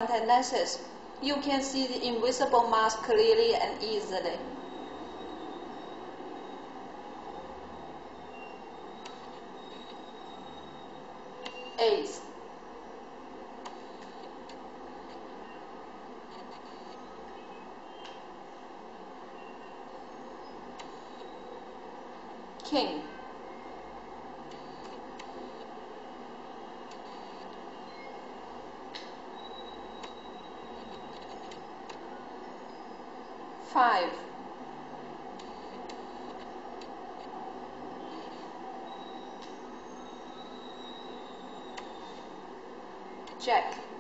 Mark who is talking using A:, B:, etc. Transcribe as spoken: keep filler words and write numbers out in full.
A: contact lenses, you can see the invisible marks clearly and easily. Ace. King. Five. Jack.